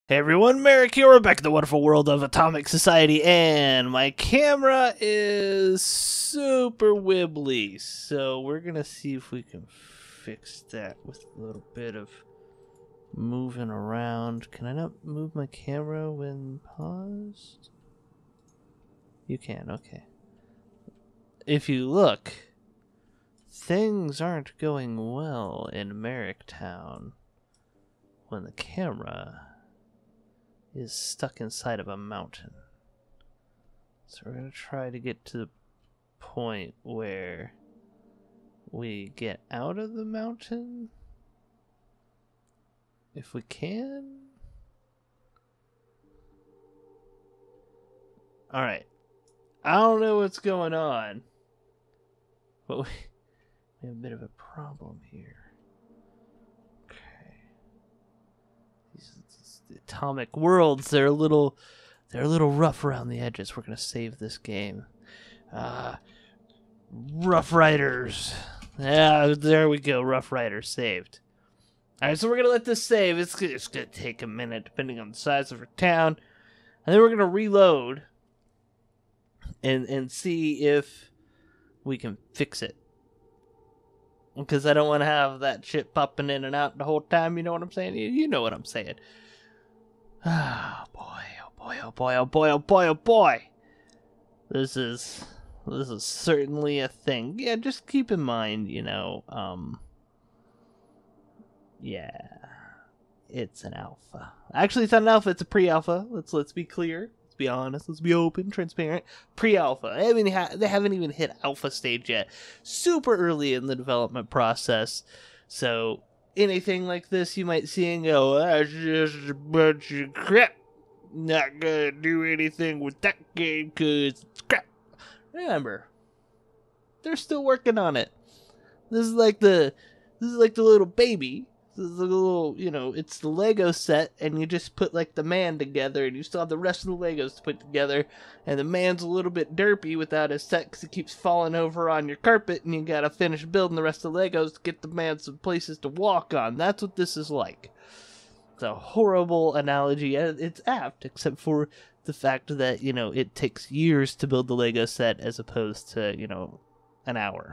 Hey everyone, Merrick here. We're back in the wonderful world of Atomic Society, and my camera is super wibbly, so we're gonna see if we can fix that with a little bit of moving around. Can I not move my camera when paused? You can, okay. If you look, things aren't going well in Merricktown when the camera is stuck inside of a mountain. So we're going to try to get to the point where we get out of the mountain, if we can. Alright. I don't know what's going on, but we have a bit of a problem here. The atomic worlds, they're a little rough around the edges. We're gonna save this game. Rough Riders. Yeah, there we go. Rough Riders saved. Alright, so we're gonna let this save. It's gonna take a minute depending on the size of our town. And then we're gonna reload and see if we can fix it. Because I don't want to have that shit popping in and out the whole time, you know what I'm saying? You know what I'm saying. Oh boy, oh boy, oh boy, oh boy, oh boy, oh boy. This is certainly a thing. Yeah, just keep in mind, you know, yeah. It's an alpha. Actually, it's not an alpha, it's a pre-alpha. Let's be clear. Let's be honest. Let's be open, transparent. Pre-alpha. I mean, they haven't even hit alpha stage yet. Super early in the development process. So anything like this you might see and go, that's just a bunch of crap. Not gonna do anything with that game because it's crap. Remember, they're still working on it. This is like the little baby. This is the little, you know, it's the Lego set, and you just put like the man together, and you still have the rest of the Legos to put together, and the man's a little bit derpy without his set because he keeps falling over on your carpet, and you gotta finish building the rest of the Legos to get the man some places to walk on. That's what this is like. It's a horrible analogy, and it's apt, except for the fact that, you know, it takes years to build the Lego set as opposed to, you know, an hour.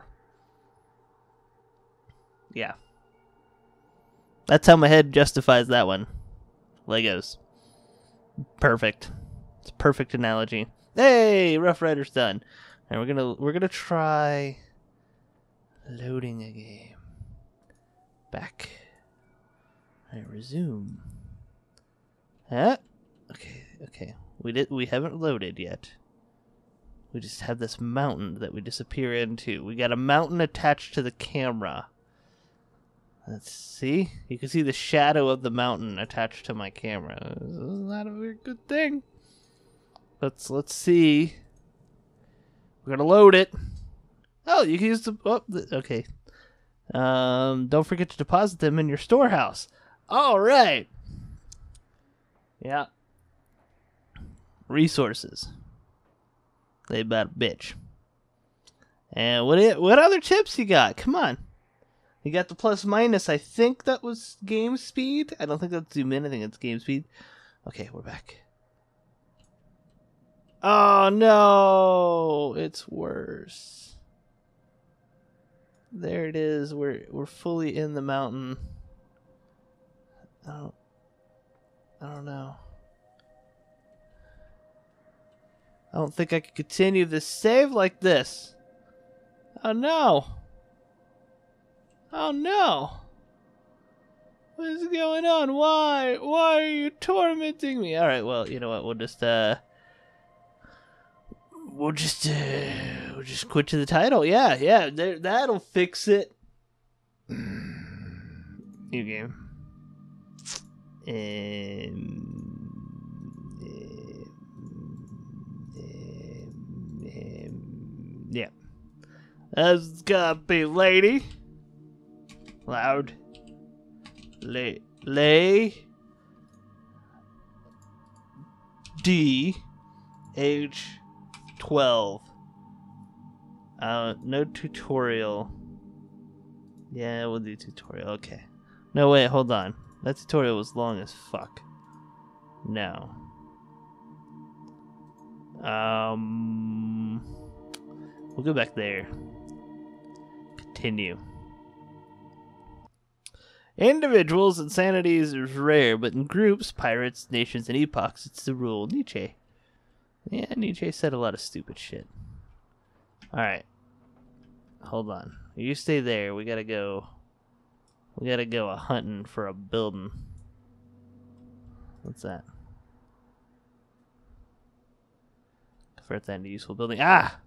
Yeah. That's how my head justifies that one. Legos. Perfect. It's a perfect analogy. Hey, Rough Rider's done. And we're gonna try loading a game. Back. Alright, resume. Huh? Okay. We haven't loaded yet. We just have this mountain that we disappear into. We got a mountain attached to the camera. Let's see. You can see the shadow of the mountain attached to my camera. This is not a very good thing. Let's see. We're gonna load it. Oh, you can use the. Oh, okay. Don't forget to deposit them in your storehouse. All right. Yeah. Resources. They about a bitch. And what other tips you got? Come on. You got the plus minus. I think that was game speed. I don't think that's zoom in. I think it's game speed. Okay, we're back. Oh no, it's worse. There it is. We're fully in the mountain. I don't know. I don't think I can continue this save like this. Oh no. Oh no! What is going on? Why? Why are you tormenting me? Alright, well, you know what, we'll just quit to the title. Yeah, that'll fix it. New game. Yeah. That's gotta be lady. Loud. Lay. D. Age 12. No tutorial. Yeah, we'll do tutorial. Okay. No, wait, hold on. That tutorial was long as fuck. No. We'll go back there. Continue. Individuals, insanity is rare, but in groups, pirates, nations, and epochs, it's the rule. Nietzsche. Yeah, Nietzsche said a lot of stupid shit. Alright. Hold on. You stay there. We gotta go a-hunting for a building. What's that? Convert that into useful building. Ah!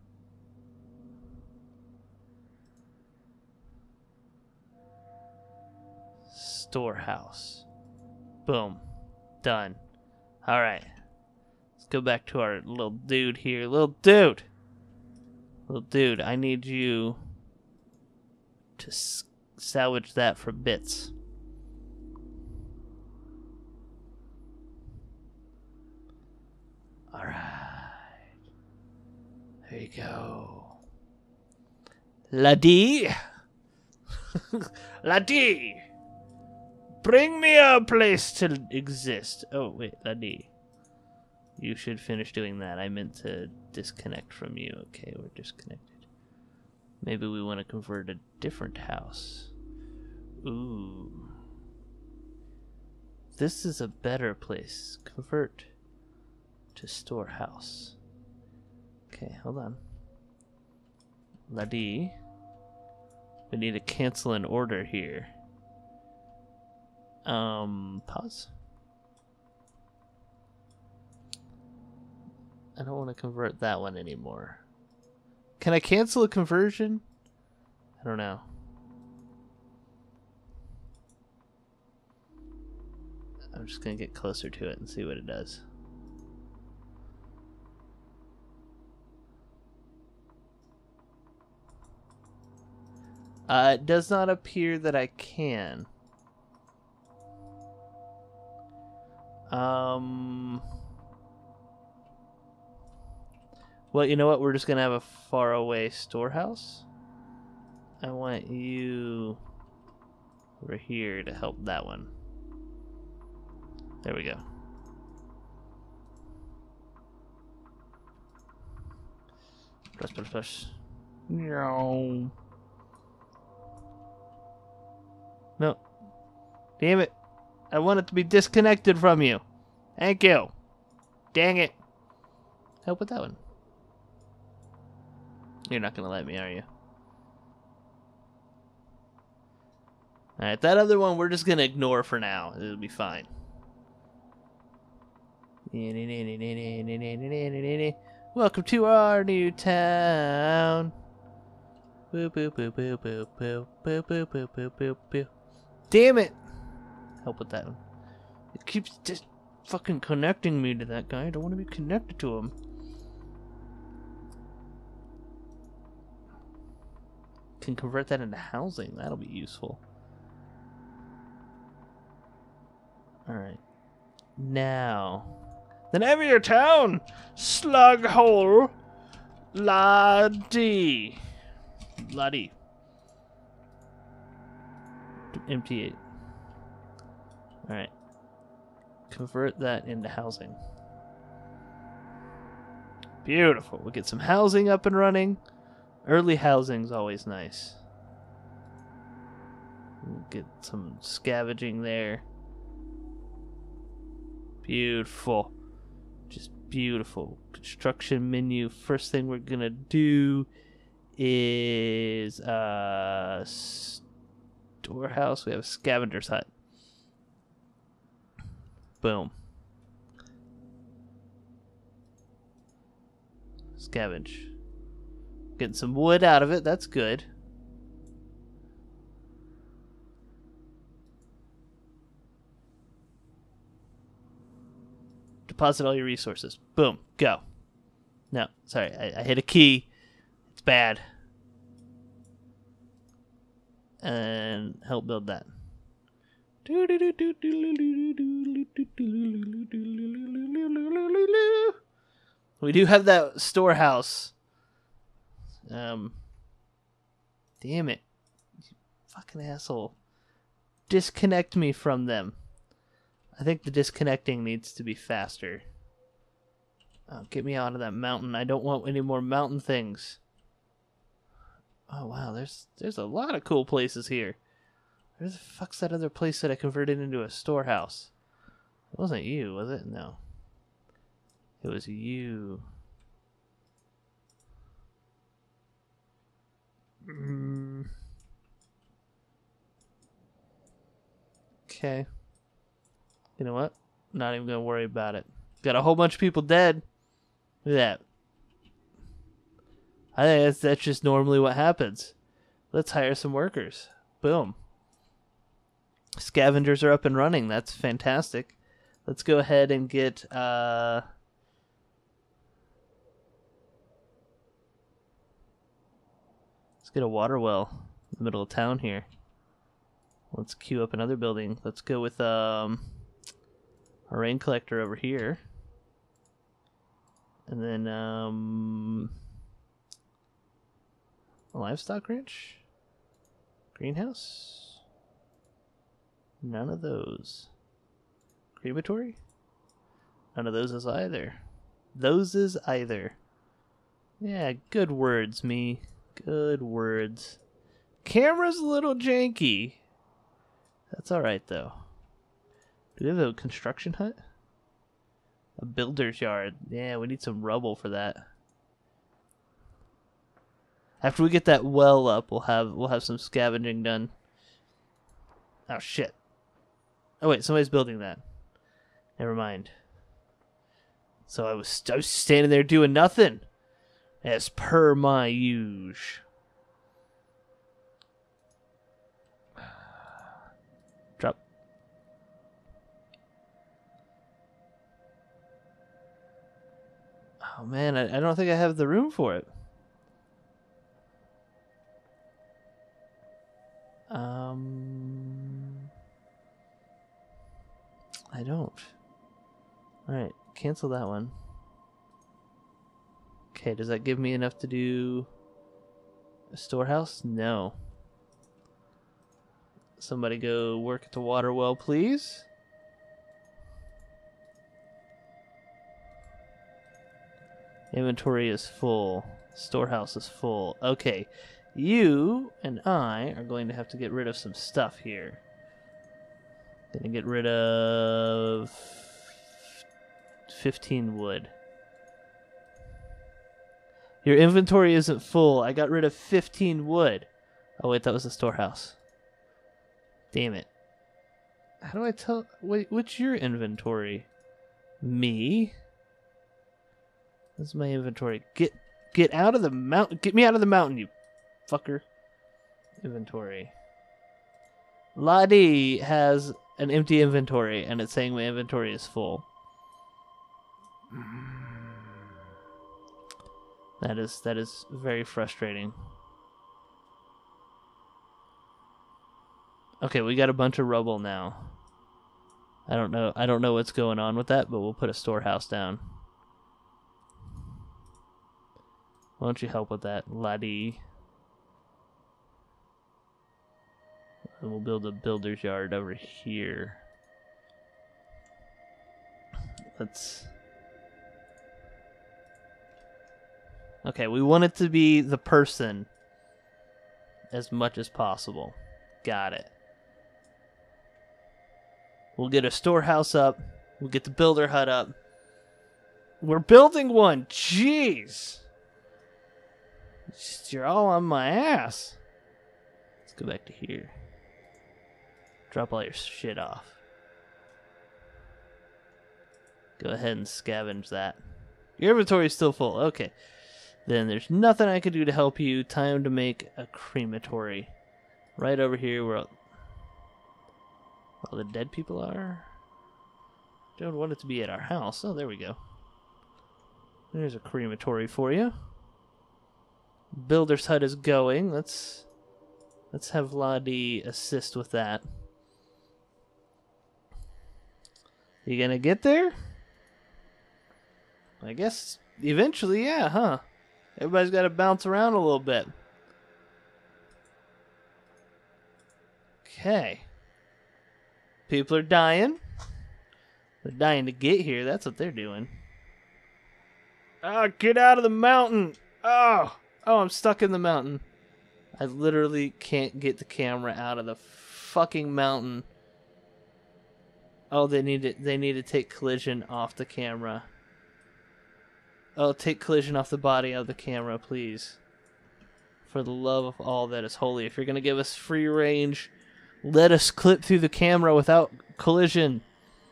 Storehouse. Boom. Done. Alright. Let's go back to our little dude here. Little dude, I need you to salvage that for bits. Alright. There you go. Laddie. Laddie. Bring me a place to exist. Oh, wait, Laddie. You should finish doing that. I meant to disconnect from you. Okay, we're disconnected. Maybe we want to convert a different house. Ooh. This is a better place. Convert to storehouse. Okay, hold on. Laddie. We need to cancel an order here. Pause. I don't want to convert that one anymore. Can I cancel a conversion? I don't know. I'm just going to get closer to it and see what it does. It does not appear that I can. Well, you know what? We're just going to have a faraway storehouse. I want you over here to help that one. There we go. Press, press, press. No. No. Damn it. I want it to be disconnected from you. Thank you. Dang it. Help with that one. You're not going to let me, are you? Alright, that other one we're just going to ignore for now. It'll be fine. Welcome to our new town. Boop, boop, boop, boop, boop, boop, boop, boop, boop, boop, boop, boop. Damn it! Help with that one. It keeps just fucking connecting me to that guy. I don't want to be connected to him. Can convert that into housing. That'll be useful. Alright. Now. The name of your town! Slughole. Laddie. Laddie. Empty it. Alright. Convert that into housing. Beautiful. We'll get some housing up and running. Early housing's always nice. We'll get some scavenging there. Beautiful. Just beautiful. Construction menu. First thing we're gonna do is storehouse. We have a scavenger's hut. Boom. Scavenge. Getting some wood out of it. That's good. Deposit all your resources. Boom. Go. No, sorry. I hit a key. It's bad. And help build that. We do have that storehouse. Damn it. You fucking asshole. Disconnect me from them. I think the disconnecting needs to be faster. Oh, get me out of that mountain. I don't want any more mountain things. Oh, wow. There's a lot of cool places here. Where the fuck's that other place that I converted into a storehouse? It wasn't you, was it? No. It was you. Okay. You know what? Not even gonna worry about it. Got a whole bunch of people dead. Look at that. I think that's just normally what happens. Let's hire some workers. Boom. Scavengers are up and running. That's fantastic. Let's go ahead and get let's get a water well in the middle of town here. Let's queue up another building. Let's go with a rain collector over here. And then a livestock ranch? Greenhouse? None of those. Crematory? None of those is either. Those is either. Yeah, good words, me. Good words. Camera's a little janky. That's alright, though. Do we have a construction hut? A builder's yard. Yeah, we need some rubble for that. After we get that well up, we'll have some scavenging done. Oh shit. Oh wait, somebody's building that. Never mind. So I was standing there doing nothing. As per my usual. Drop. Oh man, I don't think I have the room for it. I don't. Alright, cancel that one. Okay, does that give me enough to do a storehouse? No. Somebody go work at the water well, please. Inventory is full. Storehouse is full. Okay. You and I are going to have to get rid of some stuff here. Gonna get rid of 15 wood. Your inventory isn't full. I got rid of 15 wood. Oh wait, that was the storehouse. Damn it. How do I tell? Wait, what's your inventory? Me? This is my inventory. Get out of the mountain. Get me out of the mountain, you fucker. Inventory. Lottie has an empty inventory, and it's saying my inventory is full. That is very frustrating. Okay, we got a bunch of rubble now. I don't know what's going on with that, but we'll put a storehouse down. Why don't you help with that, laddie? And we'll build a builder's yard over here. Let's... Okay, we want it to be the person as much as possible. Got it. We'll get a storehouse up. We'll get the builder hut up. We're building one! Jeez! You're all on my ass. Let's go back to here. Drop all your shit off. Go ahead and scavenge that. Your inventory is still full. Okay. Then there's nothing I can do to help you. Time to make a crematory. Right over here where all the dead people are. Don't want it to be at our house. Oh, there we go. There's a crematory for you. Builder's hut is going. Let's have Lottie assist with that. You gonna get there? I guess eventually, yeah, huh? Everybody's got to bounce around a little bit. Okay. People are dying. They're dying to get here. That's what they're doing. Oh, get out of the mountain! Oh, I'm stuck in the mountain. I literally can't get the camera out of the fucking mountain. Oh, they need to take collision off the camera. Oh, take collision off the body of the camera, please. For the love of all that is holy. If you're going to give us free range, let us clip through the camera without collision.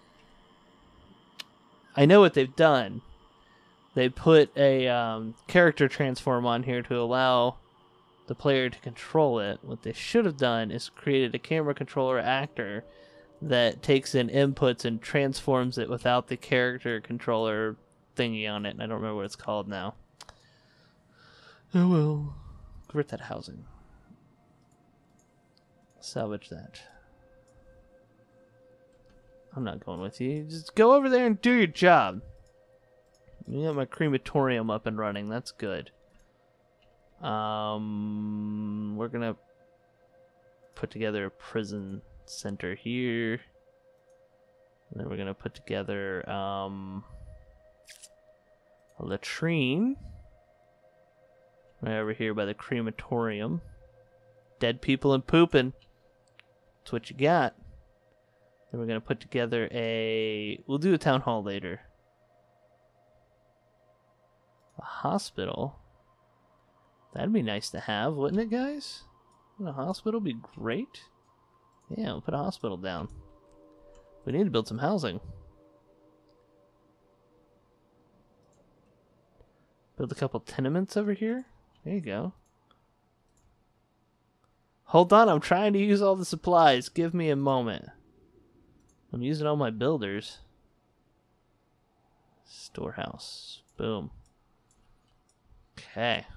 I know what they've done. They put a character transform on here to allow the player to control it. What they should have done is created a camera controller actor that takes in inputs and transforms it without the character controller thingy on it. I don't remember what it's called now. Oh well. Convert that housing. Salvage that. I'm not going with you. Just go over there and do your job. You got my crematorium up and running. That's good. We're gonna put together a prison center here. And then we're gonna put together a latrine right over here by the crematorium. Dead people and pooping. That's what you got. Then we're gonna put together we'll do a town hall later. A hospital. That'd be nice to have, wouldn't it, guys? Wouldn't a hospital be great? Yeah, we'll put a hospital down. We need to build some housing. Build a couple tenements over here. There you go. Hold on, I'm trying to use all the supplies. Give me a moment. I'm using all my builders. Storehouse. Boom. Okay.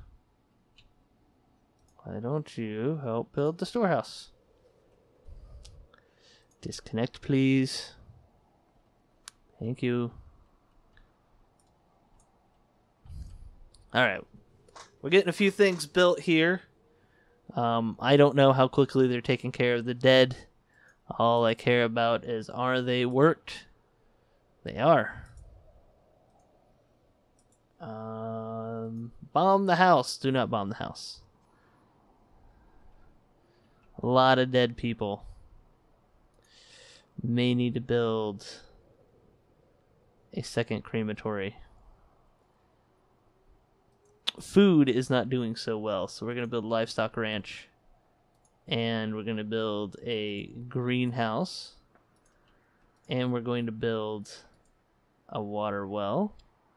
Why don't you help build the storehouse? Disconnect, please. Thank you. Alright. We're getting a few things built here. I don't know how quickly they're taking care of the dead. All I care about is, are they worked? They are. Bomb the house. Do not bomb the house. A lot of dead people. May need to build a second crematory. Food is not doing so well, so we're going to build a livestock ranch. And we're going to build a greenhouse. And we're going to build a water well.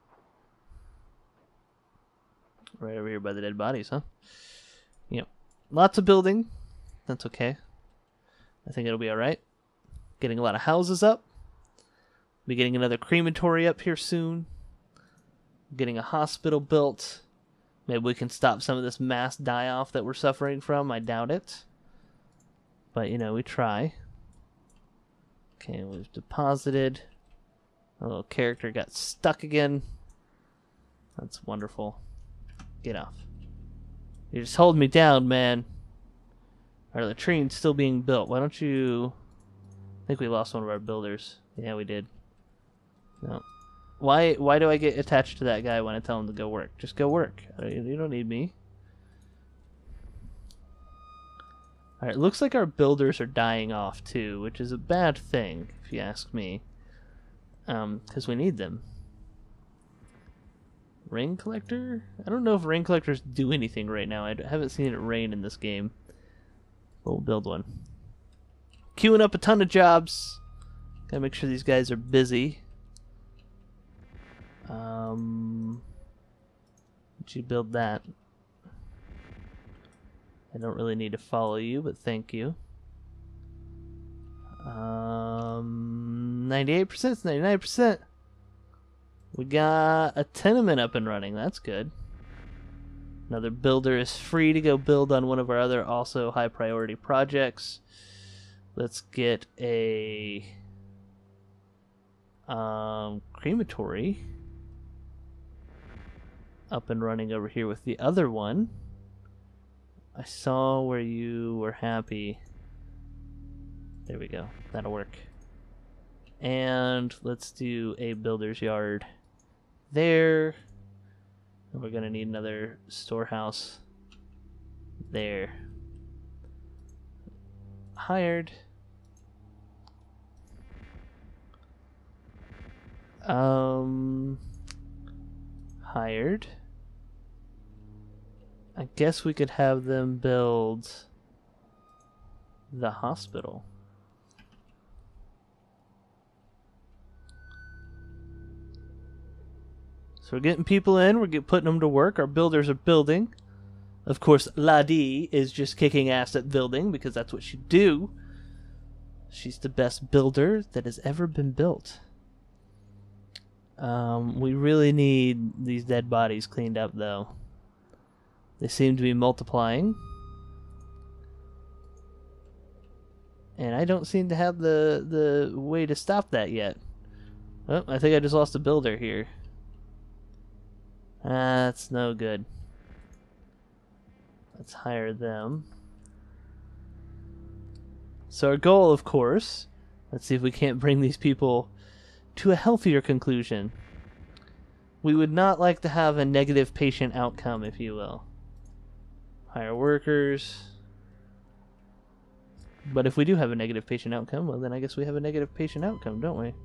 Right over here by the dead bodies, huh? Yep. Lots of building. That's okay. I think it'll be alright. Getting a lot of houses up. Be getting another crematory up here soon. Getting a hospital built. Maybe we can stop some of this mass die-off that we're suffering from. I doubt it. But, you know, we try. Okay, we've deposited. Our little character got stuck again. That's wonderful. Get off. You just hold me down, man. Our latrine's still being built. Why don't you... I think we lost one of our builders. Yeah, we did. No. Why do I get attached to that guy when I tell him to go work? Just go work. You don't need me. Alright, looks like our builders are dying off too, which is a bad thing, if you ask me. Because we need them. Rain collector? I don't know if rain collectors do anything right now. I haven't seen it rain in this game. But we'll build one. Queuing up a ton of jobs. Gotta make sure these guys are busy. Did you build that? I don't really need to follow you, but thank you. 98%, 99%. We got a tenement up and running. That's good. Another builder is free to go build on one of our other also high priority projects. Let's get a crematory up and running over here with the other one. I saw where you were happy. There we go. That'll work. And let's do a builder's yard there. And we're going to need another storehouse there. Hired. Hired. I guess we could have them build the hospital. So we're getting people in, we're putting them to work, our builders are building. Of course, Ladi is just kicking ass at building because that's what she do. She's the best builder that has ever been built. We really need these dead bodies cleaned up, though. They seem to be multiplying. And I don't seem to have the way to stop that yet. Oh, I think I just lost a builder here. That's no good. Let's hire them. So our goal, of course, let's see if we can't bring these people to a healthier conclusion. We would not like to have a negative patient outcome, if you will. Hire workers. But if we do have a negative patient outcome, well, then I guess we have a negative patient outcome, don't we?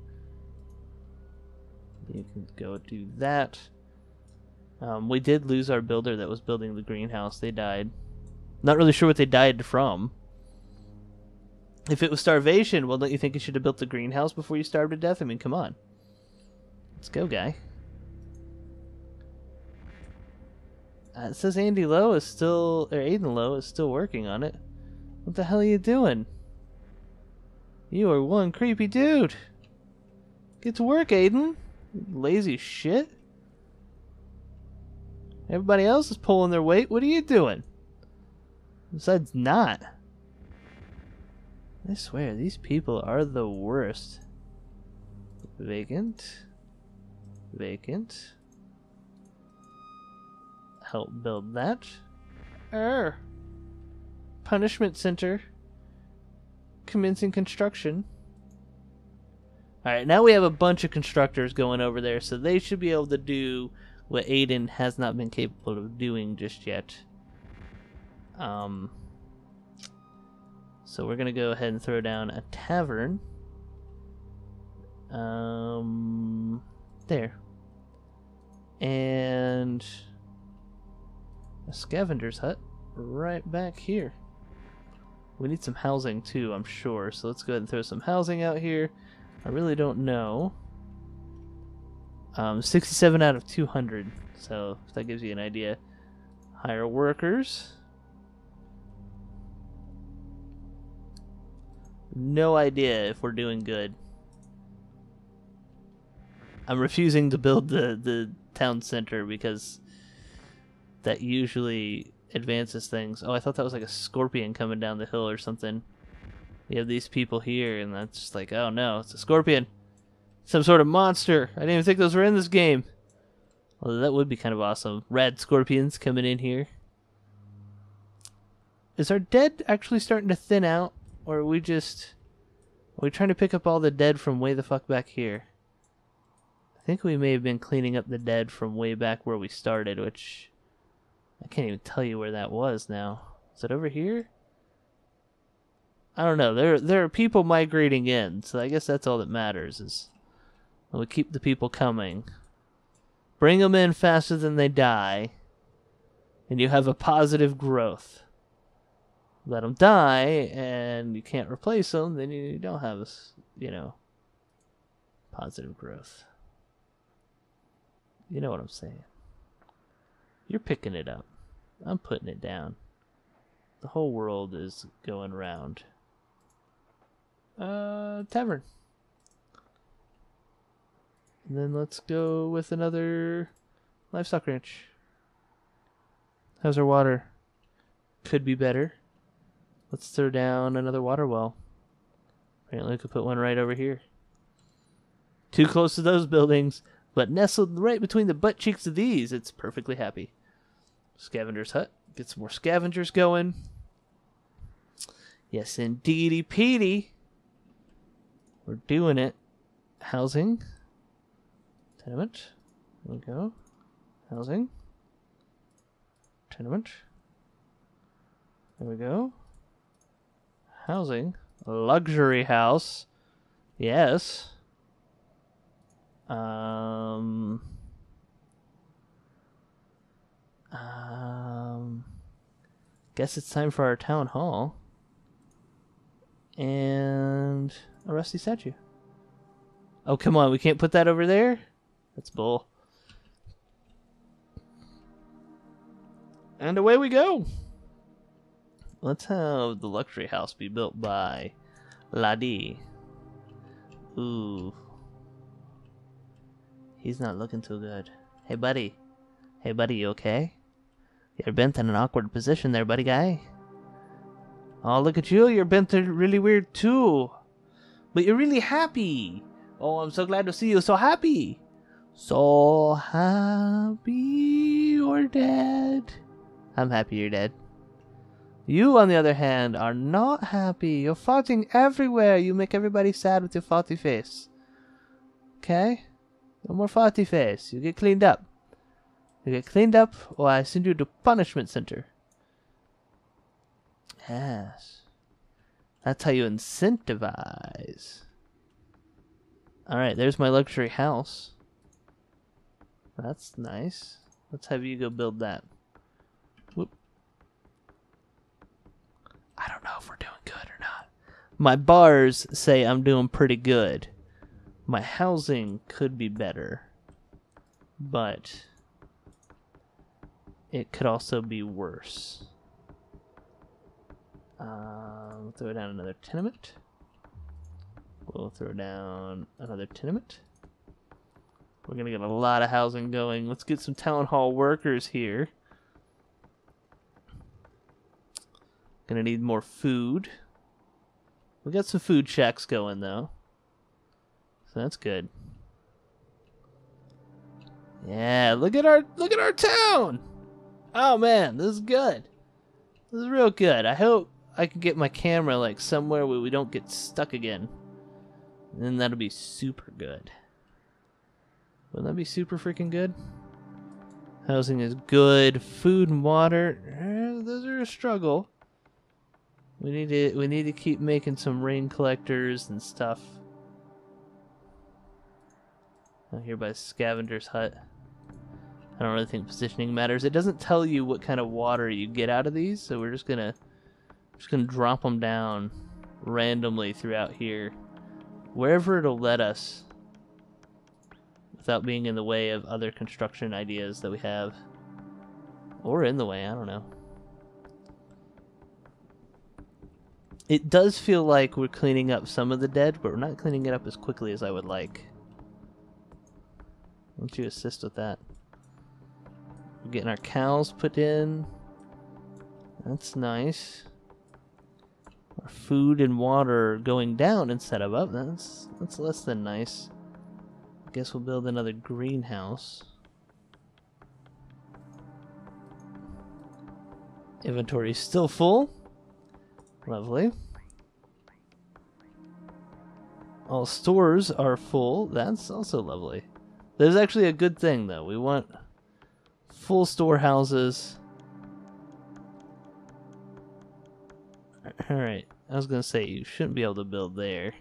You can go do that. We did lose our builder that was building the greenhouse. They died. Not really sure what they died from. If it was starvation, well, don't you think you should have built the greenhouse before you starved to death? I mean, come on. Let's go, guy. It says Andy Lowe is still, or Aiden Lowe is still working on it. What the hell are you doing? You are one creepy dude. Get to work, Aiden. Lazy shit. Everybody else is pulling their weight. What are you doing? Besides not. I swear, these people are the worst. Vacant. Vacant. Help build that. Punishment center. Commencing construction. Alright, now we have a bunch of constructors going over there, so they should be able to do what Aiden has not been capable of doing just yet. So we're going to go ahead and throw down a tavern. There. And a scavenger's hut right back here. We need some housing too, I'm sure. So let's go ahead and throw some housing out here. I really don't know. 67 out of 200. So if that gives you an idea. Hire workers. No idea if we're doing good. I'm refusing to build the town center because that usually advances things. Oh, I thought that was like a scorpion coming down the hill or something. We have these people here, and that's just like, oh no, it's a scorpion. Some sort of monster. I didn't even think those were in this game. Although that would be kind of awesome. Rad scorpions coming in here. Is our dead actually starting to thin out? Or are we just... Are we trying to pick up all the dead from way the fuck back here? I think we may have been cleaning up the dead from way back where we started, which... I can't even tell you where that was now. Is it over here? I don't know. There are people migrating in, so I guess that's all that matters is we keep the people coming. Bring them in faster than they die, and you have a positive growth. Let them die, and you can't replace them, then you don't have a, positive growth. You know what I'm saying. You're picking it up. I'm putting it down. The whole world is going round. Tavern. And then let's go with another livestock ranch. How's our water? Could be better. Let's throw down another water well. Apparently we could put one right over here. Too close to those buildings, but nestled right between the butt cheeks of these, it's perfectly happy. Scavenger's hut. Get some more scavengers going. Yes, indeedy Petey. We're doing it. Housing. Tenement. There we go. Housing. Tenement. There we go. Housing. Luxury house. Yes. Guess it's time for our town hall. And a rusty statue. Oh, come on. We can't put that over there? That's bull. And away we go. Let's have the luxury house be built by Ladi. Ooh. He's not looking too good. Hey, buddy. Hey, buddy, you okay? You're bent in an awkward position there, buddy guy. Oh, look at you. You're bent really weird, too. But you're really happy. Oh, I'm so glad to see you so happy. So happy you're dead. I'm happy you're dead. You, on the other hand, are not happy. You're farting everywhere. You make everybody sad with your farty face. Okay? No more farty face. You get cleaned up. You get cleaned up, or I send you to punishment center. Yes. That's how you incentivize. Alright, there's my luxury house. That's nice. Let's have you go build that. Whoop. I don't know if we're doing good or not. My bars say I'm doing pretty good. My housing could be better. But it could also be worse. We'll throw down another tenement. We'll throw down another tenement. We're gonna get a lot of housing going. Let's get some town hall workers here. Gonna need more food. We got some food shacks going though. So that's good. Yeah, look at our town! Oh man, this is good. This is real good. I hope I can get my camera like somewhere where we don't get stuck again. And then that'll be super good. Wouldn't that be super freaking good? Housing is good. Food and water, those are a struggle. We need to keep making some rain collectors and stuff. Out here by Scavenger's Hut. I don't really think positioning matters. It doesn't tell you what kind of water you get out of these, so we're just gonna drop them down randomly throughout here, wherever it'll let us, without being in the way of other construction ideas that we have, or in the way. I don't know. It does feel like we're cleaning up some of the dead, but we're not cleaning it up as quickly as I would like. Why don't you assist with that? We're getting our cows put in. That's nice. Our food and water are going down instead of up. That's less than nice. I guess we'll build another greenhouse. Inventory is still full. Lovely. All stores are full. That's also lovely. There's actually a good thing though. We want full storehouses. Alright, I was gonna say you shouldn't be able to build there.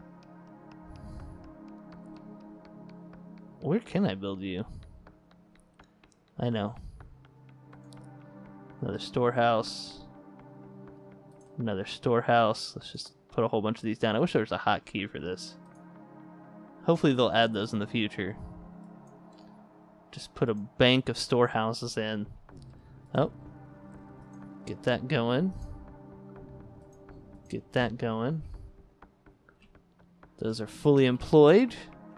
Where can I build you? I know. Another storehouse. Another storehouse. Let's just put a whole bunch of these down. I wish there was a hotkey for this. Hopefully they'll add those in the future. Just put a bank of storehouses in. Oh. Get that going. Get that going. Those are fully employed.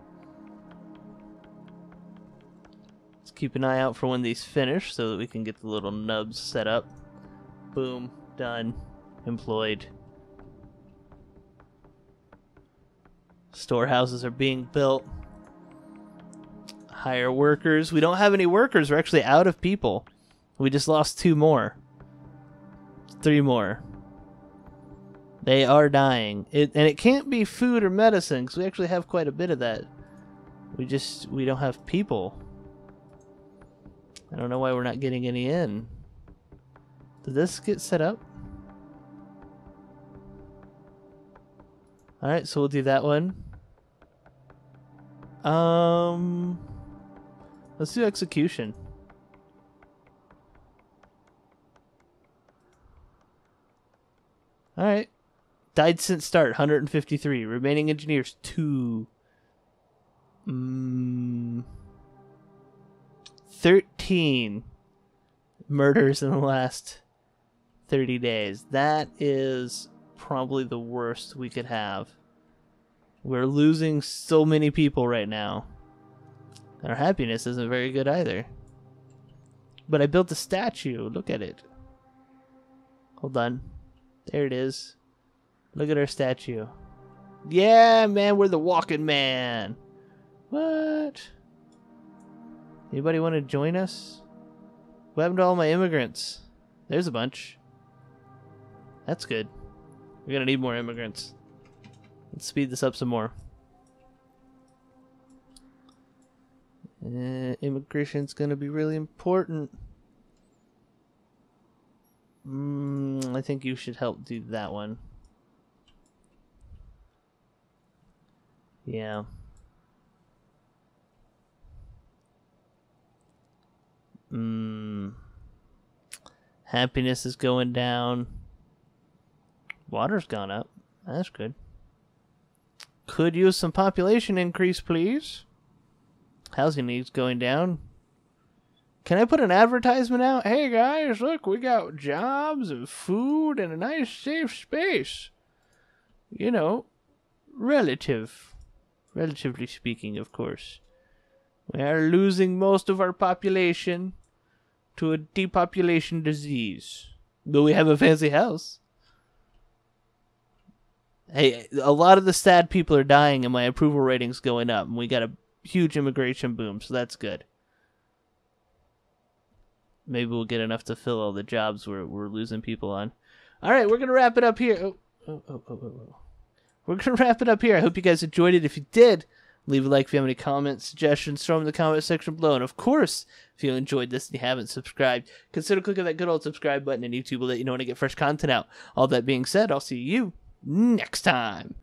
Let's keep an eye out for when these finish so that we can get the little nubs set up. Boom. Done. Employed. Storehouses are being built. Hire workers. We don't have any workers. We're actually out of people. We just lost 2 more. 3 more. They are dying. And it can't be food or medicine, because we actually have quite a bit of that. We don't have people. I don't know why we're not getting any in. Did this get set up? Alright, so we'll do that one. Let's do execution. Alright. Died since start, 153. Remaining engineers, 2. 13 murders in the last 30 days. That is probably the worst we could have. We're losing so many people right now. Our happiness isn't very good either. But I built a statue. Look at it. Hold on. There it is. Look at our statue. Yeah, man, we're the walking man. What? Anybody want to join us? What happened to all my immigrants? There's a bunch. That's good. We're gonna need more immigrants. Let's speed this up some more. Immigration's gonna be really important. I think you should help do that one. Yeah. Happiness is going down. Water's gone up. That's good. Could use some population increase, please. Housing needs going down. Can I put an advertisement out? Hey guys, look, we got jobs and food and a nice safe space. You know, relatively speaking, of course. We are losing most of our population to a depopulation disease. But we have a fancy house. Hey, a lot of the sad people are dying and my approval rating's going up. And we got a huge immigration boom, so that's good. Maybe we'll get enough to fill all the jobs we're losing people on. Alright, we're going to wrap it up here. We're going to wrap it up here. I hope you guys enjoyed it. If you did, leave a like if you have any comments, suggestions, throw them in the comment section below. And of course, if you enjoyed this and you haven't subscribed, consider clicking that good old subscribe button, and YouTube will let you know when I get fresh content out. All that being said, I'll see you next time.